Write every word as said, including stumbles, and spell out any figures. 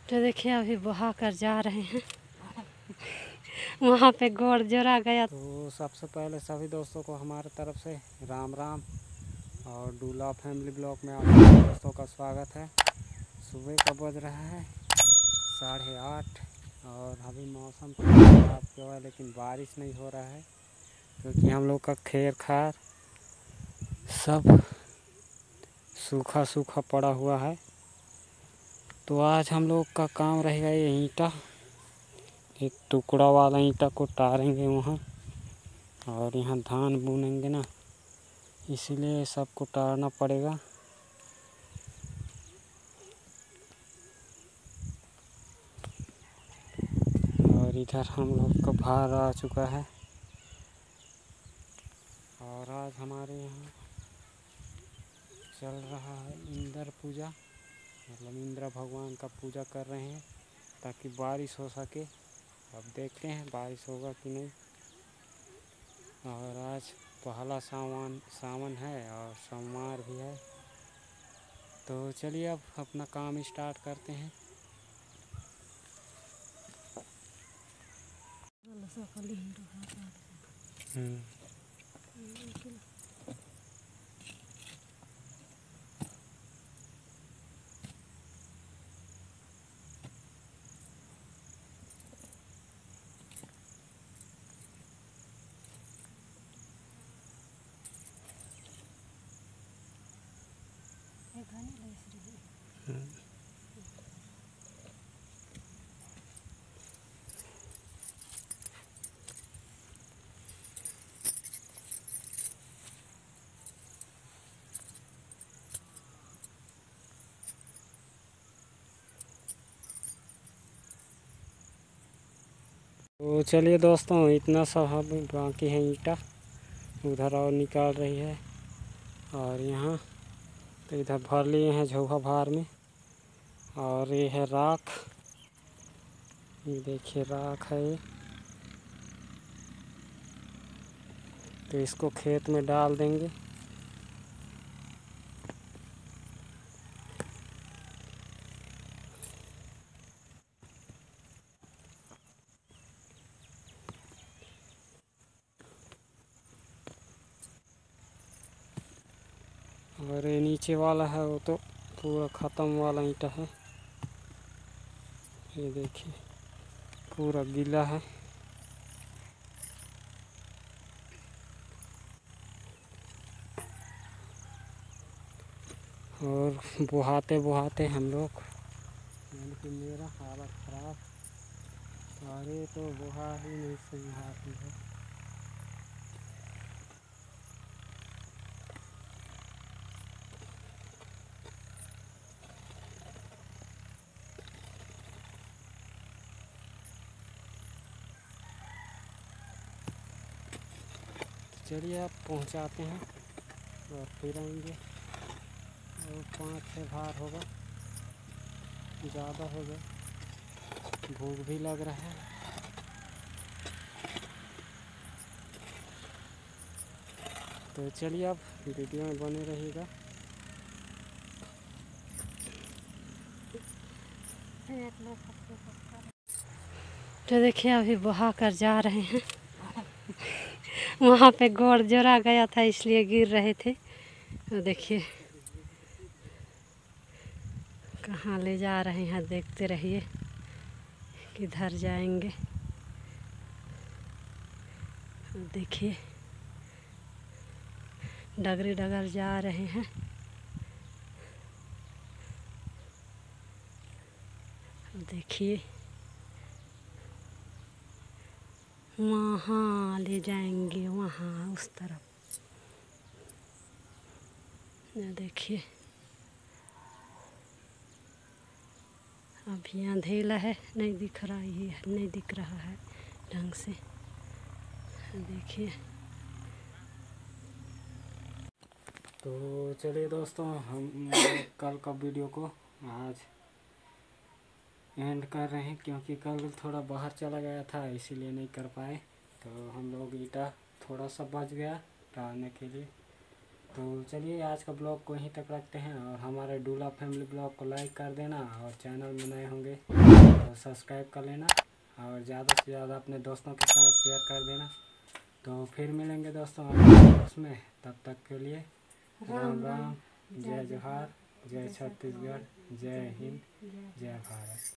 तो देखिए अभी बहा कर जा रहे हैं। वहाँ पे गोड़ जोड़ा गया। तो सबसे पहले सभी दोस्तों को हमारे तरफ से राम राम और डूला फैमिली ब्लॉग में आप दोस्तों का स्वागत है। सुबह का बज रहा है साढ़े आठ और अभी मौसम खराब हुआ है लेकिन बारिश नहीं हो रहा है क्योंकि हम लोग का खेर खार सब सूखा सूखा पड़ा हुआ है। तो आज हम लोग का काम रहेगा ये ईंटा, एक टुकड़ा वाला ईंटा को टारेंगे वहाँ और यहाँ धान बुनेंगे ना, इसीलिए सबको टारना पड़ेगा। और इधर हम लोग का भार आ चुका है और आज हमारे यहाँ चल रहा है इंद्र पूजा, मतलब इंद्र भगवान का पूजा कर रहे हैं ताकि बारिश हो सके। अब देखते हैं बारिश होगा कि नहीं। और आज पहला सावन सावन है और सोमवार भी है। तो चलिए अब अपना काम स्टार्ट करते हैं। हम्म तो चलिए दोस्तों, इतना सा अभी बाकी है ईंटा, उधर और निकाल रही है और यहाँ तो इधर भर लिए हैं झोहा भार में। और ये है राख, ये देखिए राख है ये। तो इसको खेत में डाल देंगे। और ये नीचे वाला है वो तो पूरा ख़त्म वाला ईंटा है, ये देखिए पूरा गीला है। और बुहाते बुहाते हम लोग, यानी कि मेरा हालत ख़राब, अरे तो बुहा ही नहीं सही हाथी है। चलिए आप पहुंचाते हैं और फिर आएंगे। और पाँच छः भार होगा, ज़्यादा हो गया, भूख भी लग रहा है। तो चलिए आप वीडियो में बने रहिएगा। तो देखिए अभी बहा कर जा रहे हैं। वहाँ पे गोड़ जोड़ा गया था इसलिए गिर रहे थे। तो देखिए कहाँ ले जा रहे हैं, देखते रहिए किधर जाएंगे। देखिए डगरी डगर जा रहे हैं। देखिए वहाँ ले जाएंगे, वहाँ उस तरफ। देखिए अभी अंधेला है, नहीं दिख रहा, ये नहीं दिख रहा है ढंग से। देखिए तो चलिए दोस्तों, हम कल का वीडियो को आज एंड कर रहे हैं क्योंकि कल थोड़ा बाहर चला गया था इसीलिए नहीं कर पाए। तो हम लोग ईंटा थोड़ा सा बच गया डालने के लिए, तो चलिए आज का ब्लॉग को यहीं तक रखते हैं, और हमारे डूला फैमिली ब्लॉग को लाइक कर देना, और चैनल में नए होंगे तो सब्सक्राइब कर लेना, और ज़्यादा से ज़्यादा अपने दोस्तों के साथ शेयर कर देना। तो फिर मिलेंगे दोस्तों उसमें, तब तक के लिए राम राम, जय जोहार, जय छत्तीसगढ़, जय हिंद, जय भारत।